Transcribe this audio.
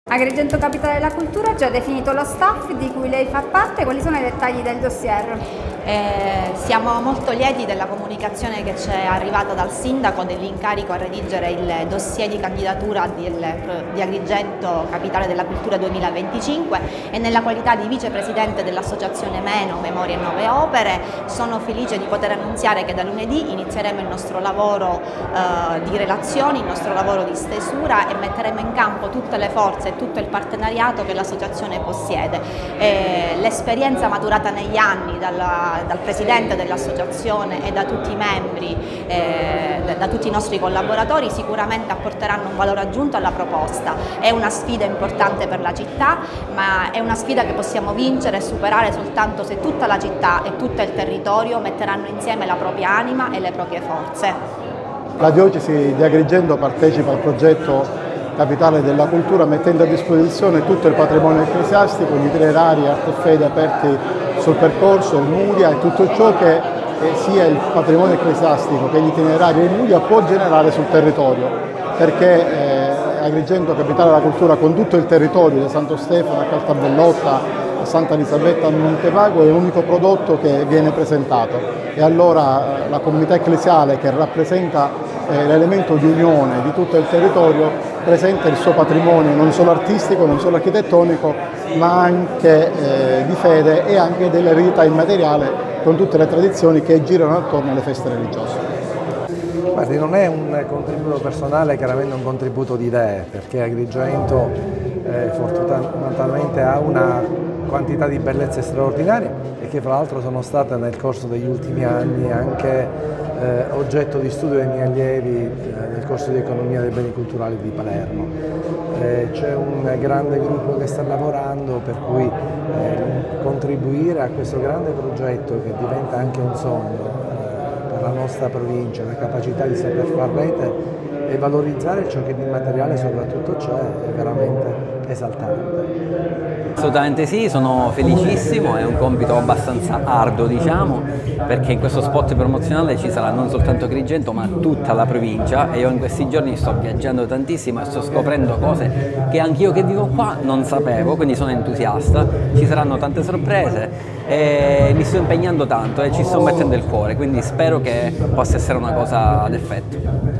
Agrigento Capitale della Cultura ha già definito lo staff di cui lei fa parte. Quali sono i dettagli del dossier? Siamo molto lieti della comunicazione che ci è arrivata dal Sindaco dell'incarico a redigere il dossier di candidatura di Agrigento Capitale della Cultura 2025 e nella qualità di vicepresidente dell'associazione Meno, Memorie e Nuove Opere sono felice di poter annunziare che da lunedì inizieremo il nostro lavoro di relazioni, il nostro lavoro di stesura e metteremo in campo tutte le forze e tutto il partenariato che l'associazione possiede. L'esperienza maturata negli anni dal presidente dell'associazione e da tutti i membri, da tutti i nostri collaboratori sicuramente apporteranno un valore aggiunto alla proposta. È una sfida importante per la città, ma è una sfida che possiamo vincere e superare soltanto se tutta la città e tutto il territorio metteranno insieme la propria anima e le proprie forze. La diocesi di Agrigento partecipa al progetto Capitale della Cultura mettendo a disposizione tutto il patrimonio ecclesiastico, gli itinerari arte e fede aperti sul percorso, il Muria e tutto ciò che sia il patrimonio ecclesiastico che gli itinerari e il Muria può generare sul territorio, perché Agrigento Capitale della Cultura con tutto il territorio da Santo Stefano a Caltabellotta a Santa Elisabetta a Montevago è l'unico prodotto che viene presentato e allora la comunità ecclesiale che rappresenta l'elemento di unione di tutto il territorio presenta il suo patrimonio non solo artistico, non solo architettonico, ma anche di fede e anche dell'eredità immateriale con tutte le tradizioni che girano attorno alle feste religiose. Guardi, non è un contributo personale, è chiaramente un contributo di idee, perché Agrigento fortunatamente ha una quantità di bellezze straordinarie e che fra l'altro sono state nel corso degli ultimi anni anche oggetto di studio dei miei allievi nel corso di economia dei beni culturali di Palermo. C'è un grande gruppo che sta lavorando, per cui contribuire a questo grande progetto che diventa anche un sogno per la nostra provincia, la capacità di saper far rete e valorizzare ciò che di materiale soprattutto c'è è veramente esaltante. Assolutamente sì, sono felicissimo, è un compito abbastanza arduo diciamo, perché in questo spot promozionale ci sarà non soltanto Agrigento ma tutta la provincia e io in questi giorni sto viaggiando tantissimo e sto scoprendo cose che anch'io che vivo qua non sapevo, quindi sono entusiasta, ci saranno tante sorprese e mi sto impegnando tanto e ci sto mettendo il cuore, quindi spero che possa essere una cosa d'effetto.